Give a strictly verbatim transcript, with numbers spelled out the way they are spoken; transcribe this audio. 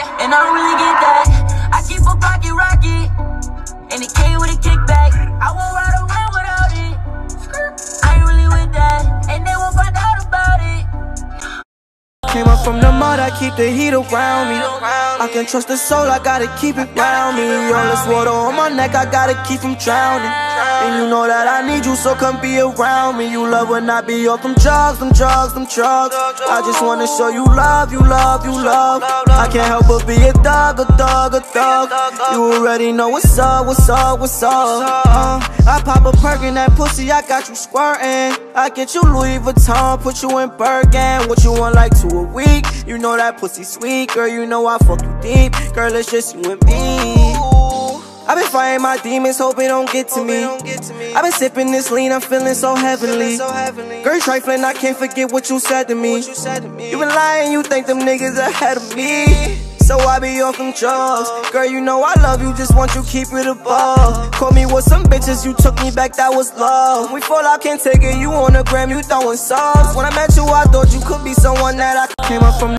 and I don't really get that. I keep a pocket rocket, and it came with a kickback. I won't ride around without it. I ain't really with that, and they won't find out about it. Came up from the mud, I keep the heat around me. I can trust the soul, I gotta keep it round me. All this water on my neck, I gotta keep from drowning. And you know that I need you, so come be around me. You love when I be off them drugs, them drugs, them drugs. I just wanna show you love, you love, you love. I can't help but be a thug, a thug, a thug. You already know what's up, what's up, what's up. uh, I pop a perk in that pussy, I got you squirting. I get you Louis Vuitton, put you in Birkin. What you want, like two a week? You know that pussy sweet, girl, you know I fuck you deep. Girl, it's just you and me. I've been fighting my demons, hope it don't get to me. I've been sipping this lean, I'm feeling so heavenly. Girl, you trifling, I can't forget what you said to me. You been lying, you think them niggas ahead of me. So I be off them drugs. Girl, you know I love you, just want you keep it above. Call me with some bitches, you took me back, that was love. We fall out, can't take it, you on the gram, you throwing subs. When I met you, I thought you could be someone that I came up from.